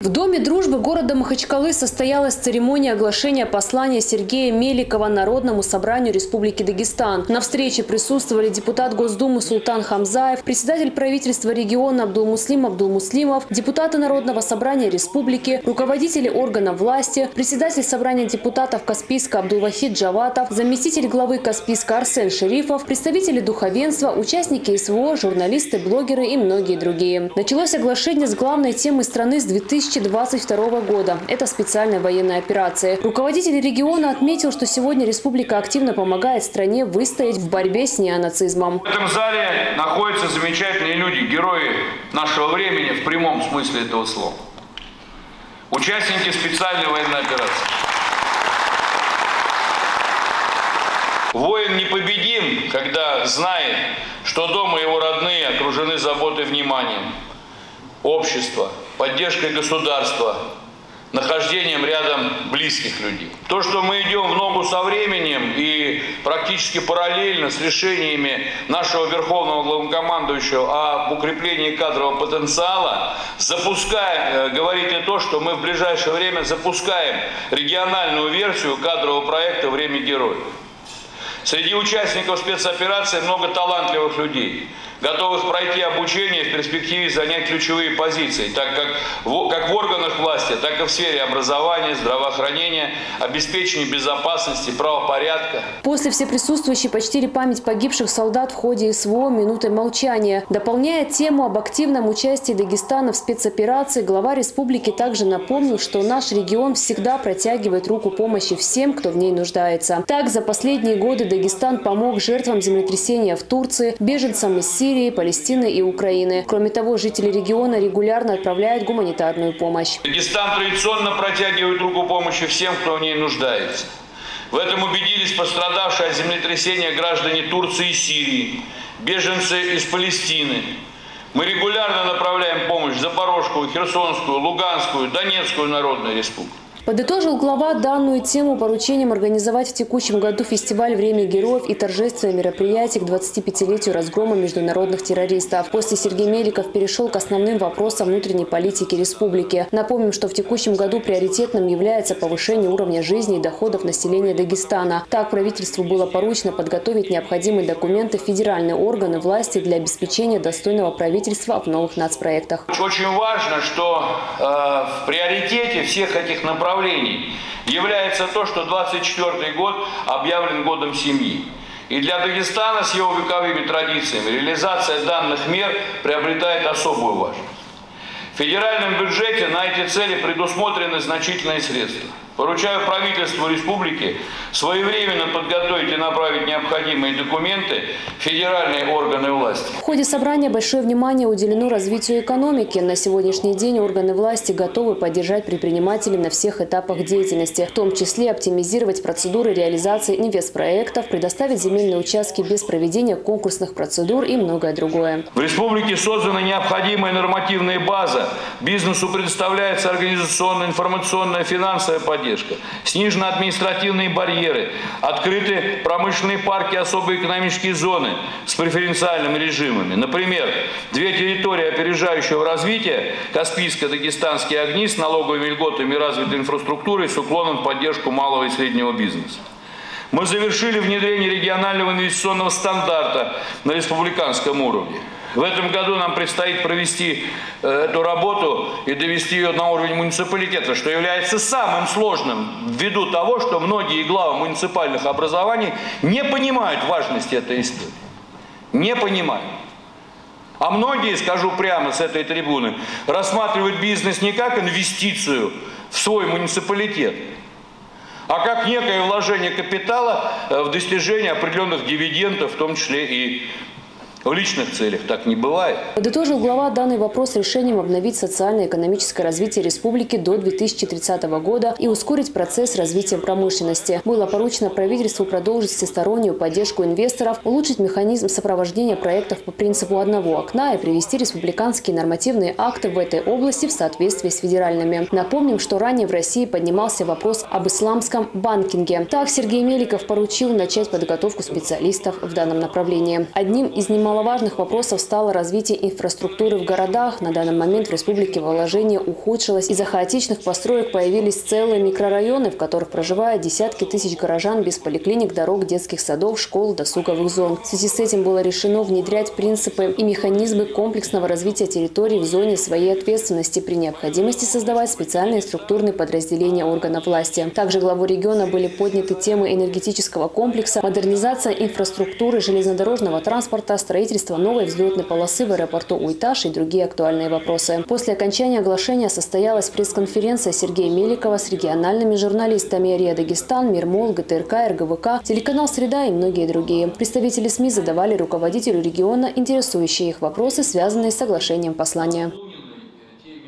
В Доме дружбы города Махачкалы состоялась церемония оглашения послания Сергея Меликова Народному собранию Республики Дагестан. На встрече присутствовали депутат Госдумы Султан Хамзаев, председатель правительства региона Абдулмуслимов, депутаты Народного собрания Республики, руководители органов власти, председатель собрания депутатов Каспийска Абдулвахид Джаватов, заместитель главы Каспийска Арсен Шерифов, представители духовенства, участники СВО, журналисты, блогеры и многие другие. Началось оглашение с главной темы страны с 2022 года. Это специальная военная операция. Руководитель региона отметил, что сегодня республика активно помогает стране выстоять в борьбе с неонацизмом. В этом зале находятся замечательные люди, герои нашего времени в прямом смысле этого слова. Участники специальной военной операции. Воин непобедим, когда знает, что дома его родные окружены заботой и вниманием общества, поддержкой государства, нахождением рядом близких людей. То, что мы идем в ногу со временем и практически параллельно с решениями нашего верховного главнокомандующего об укреплении кадрового потенциала, говорит и то, что мы в ближайшее время запускаем региональную версию кадрового проекта «Время героев». Среди участников спецоперации много талантливых людей, готовых пройти обучение и в перспективе занять ключевые позиции, как в органах власти, так и в сфере образования, здравоохранения, обеспечения безопасности, правопорядка. После все присутствующие почтили память погибших солдат в ходе СВО минутой молчания. Дополняя тему об активном участии Дагестана в спецоперации, глава республики также напомнил, что наш регион всегда протягивает руку помощи всем, кто в ней нуждается. Так, за последние годы Дагестан помог жертвам землетрясения в Турции, беженцам из Сирии, Палестины и Украины. Кроме того, жители региона регулярно отправляют гуманитарную помощь. Дагестан традиционно протягивает руку помощи всем, кто в ней нуждается. В этом убедились пострадавшие от землетрясения граждане Турции и Сирии, беженцы из Палестины. Мы регулярно направляем помощь в Запорожскую, Херсонскую, Луганскую, Донецкую народную республику. Подытожил глава данную тему поручением организовать в текущем году фестиваль «Время героев» и торжественное мероприятие к 25-летию разгрома международных террористов. После Сергей Меликов перешел к основным вопросам внутренней политики республики. Напомним, что в текущем году приоритетным является повышение уровня жизни и доходов населения Дагестана. Так, правительству было поручено подготовить необходимые документы в федеральные органы власти для обеспечения достойного правительства в новых нацпроектах. Очень важно, что в приоритете всех этих направлений является то, что 2024 год объявлен годом семьи. И для Дагестана с его вековыми традициями реализация данных мер приобретает особую важность. В федеральном бюджете на эти цели предусмотрены значительные средства. Поручаю правительству республики своевременно подготовить и направить необходимые документы в федеральные органы власти. В ходе собрания большое внимание уделено развитию экономики. На сегодняшний день органы власти готовы поддержать предпринимателей на всех этапах деятельности, в том числе оптимизировать процедуры реализации инвестпроектов, предоставить земельные участки без проведения конкурсных процедур и многое другое. В республике создана необходимая нормативная база. Бизнесу предоставляется организационная, информационная, финансовая поддержка. Снижены административные барьеры, открыты промышленные парки, особые экономические зоны с преференциальными режимами. Например, две территории опережающего развития – Каспийско-Дагестанские огни с налоговыми льготами и развитой инфраструктурой с уклоном в поддержку малого и среднего бизнеса. Мы завершили внедрение регионального инвестиционного стандарта на республиканском уровне. В этом году нам предстоит провести эту работу и довести ее на уровень муниципалитета, что является самым сложным ввиду того, что многие главы муниципальных образований не понимают важности этой истории. Не понимают. А многие, скажу прямо с этой трибуны, рассматривают бизнес не как инвестицию в свой муниципалитет, а как некое вложение капитала в достижение определенных дивидендов, в том числе и в личных целях. Так не бывает. Подытожил глава данный вопрос решением обновить социально-экономическое развитие республики до 2030 года и ускорить процесс развития промышленности. Было поручено правительству продолжить всестороннюю поддержку инвесторов, улучшить механизм сопровождения проектов по принципу одного окна и привести республиканские нормативные акты в этой области в соответствии с федеральными. Напомним, что ранее в России поднимался вопрос об исламском банкинге. Так, Сергей Меликов поручил начать подготовку специалистов в данном направлении. Одним из немаловажных немаловажных вопросов стало развитие инфраструктуры в городах. На данный момент в республике положение ухудшилось. Из-за хаотичных построек появились целые микрорайоны, в которых проживают десятки тысяч горожан без поликлиник, дорог, детских садов, школ, досуговых зон. В связи с этим было решено внедрять принципы и механизмы комплексного развития территорий в зоне своей ответственности, при необходимости создавать специальные структурные подразделения органов власти. Также главой региона были подняты темы энергетического комплекса, модернизация инфраструктуры, железнодорожного транспорта, строительство новой взлетной полосы в аэропорту Уйташ и другие актуальные вопросы. После окончания оглашения состоялась пресс-конференция Сергея Меликова с региональными журналистами РИА Дагестан, Мирмол, ГТРК, РГВК, телеканал «Среда» и многие другие. Представители СМИ задавали руководителю региона интересующие их вопросы, связанные с соглашением послания.